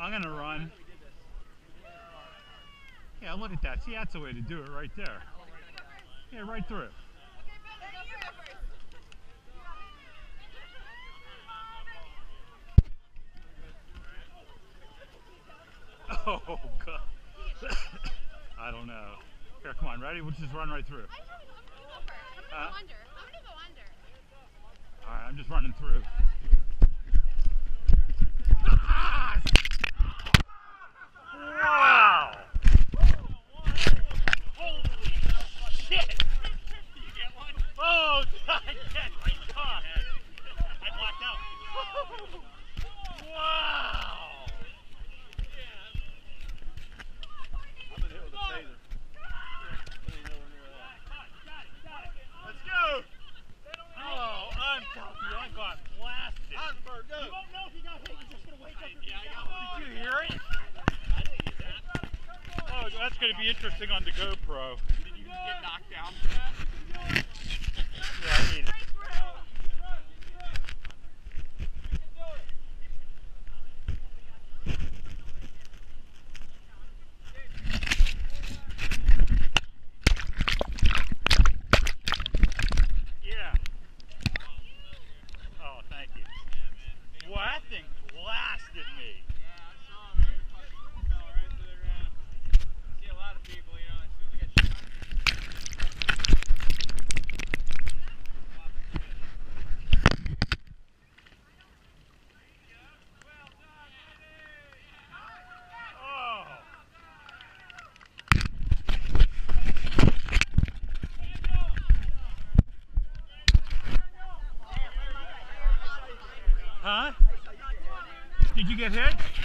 I'm gonna run. Yeah, look at that. See, that's the way to do it right there. Yeah, right through. Oh, God. I don't know. Here, come on, ready? We'll just run right through. I'm gonna go under. All right, I'm just running through. Wow! Holy shit! Did you get one? Oh, God! I blacked out. Wow! I've been hit with a taser. Let's go! Oh, I'm telling you, I got blasted. Osborne, go! You won't know if you got hit. You're just gonna wake up. Did you hear it? Oh, that's going to be interesting on the GoPro. Did you get knocked down? Yeah, I need it. Yeah. Oh, thank you. Well, that thing blasted me. Huh? Did you get hit?